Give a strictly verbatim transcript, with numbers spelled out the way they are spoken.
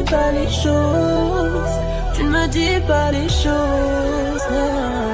pas les choses, tu ne me dis pas les choses.